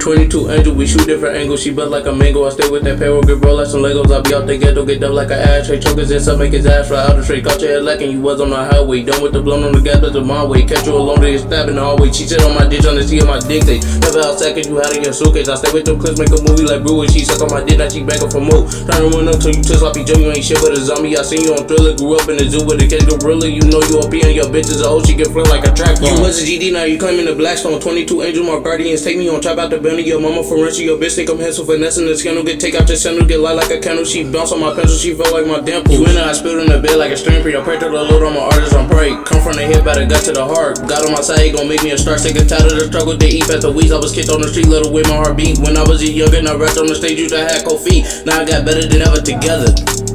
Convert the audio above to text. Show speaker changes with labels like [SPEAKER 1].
[SPEAKER 1] 22 Angel, we shoot different angles. She built like a mango. I stay with that payroll, get roll like some Legos. I be out the ghetto, get up like an ashtray. Choke his ass up, make his ass fly out the straight. Caught your head lacking, you was on the highway. Done with the blown on the gas, that's my way. Catch you alone, they stab in the hallway. She sit on my ditch on the sea of my dick. They never out second, you out of your suitcase. I stay with them clips, make a movie like Brewer. She suck on my dick, now she back up for more. Trying to run up till you twist sloppy Joe, you ain't shit but a zombie. I seen you on Thriller, grew up in the zoo with a cage gorilla. You know you a P and your bitch is a hoe, she get flip like a track. You was a GD, now you claiming the Blackstone. 22 Angel, my guardians take me on top out the belly. Your mama for rent, your bitch think I'm handsome, finessing the scandal. Get take out your sandal, get light like a candle. She bounce on my pencil, she felt like my dimple. You in there, I spilled in the bed like a string pre. I pray to the Lord on my artist, I'm pray. Come from the head, by the gut to the heart. God on my side, he gon' make me a star. Sick and tired of the struggle, they eat past the weeds. I was kicked on the street, little with my heart beat. When I was younger, and I rapped on the stage, used to have cold feet. Now I got better than ever together.